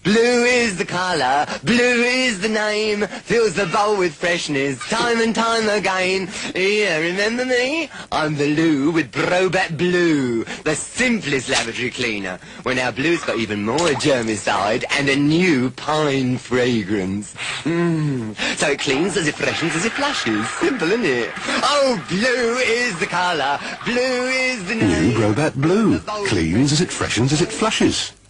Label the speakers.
Speaker 1: Blue is the colour, blue is the name, fills the bowl with freshness, time and time again. Yeah, remember me? I'm the Loo with Brobat Bloo, the simplest lavatory cleaner. Well, now Blue's got even more germicide and a new pine fragrance. So it cleans as it freshens as it flushes. Simple, isn't it? Oh, blue is the colour, blue is the name.
Speaker 2: New Brobat Bloo. Cleans as it freshens as it flushes.